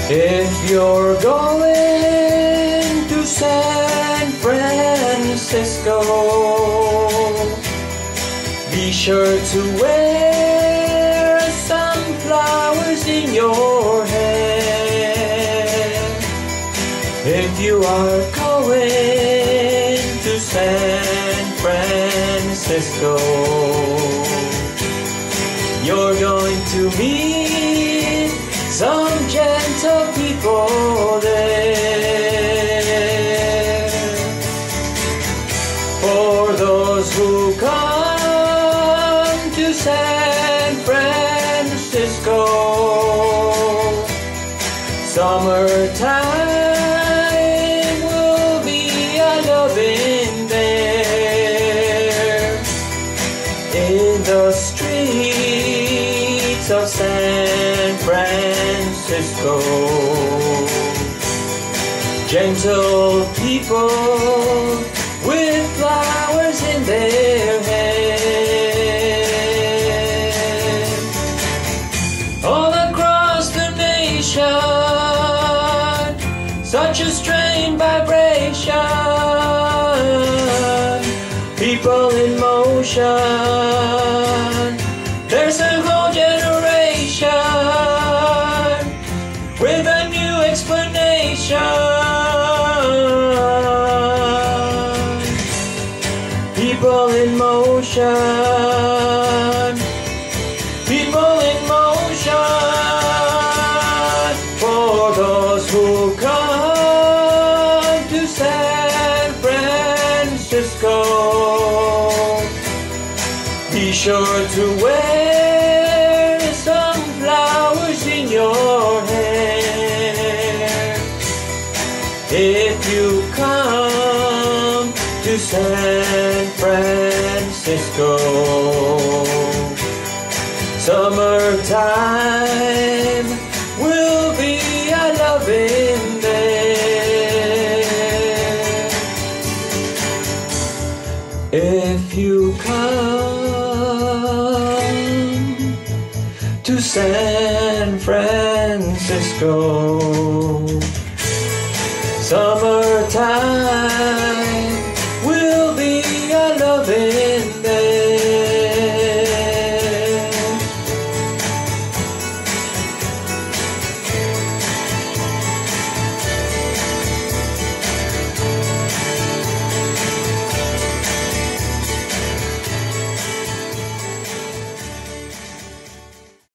If you're going to San Francisco, be sure to wear some flowers in your hair. If you are going to San Francisco, you're going to meet some gentle people there. For those who come to San Francisco, summertime will be a-loving there. In the streets of San Francisco, gentle people with flowers in their hair. All across the nation, such a strange vibration, people in motion. There's a whole generation with a new explanation. People in motion. People in motion. For those who come to San Francisco, be sure to wear some flowers in your hair. If you come to San Francisco, summertime will be a-loving there. If you come to San Francisco, summertime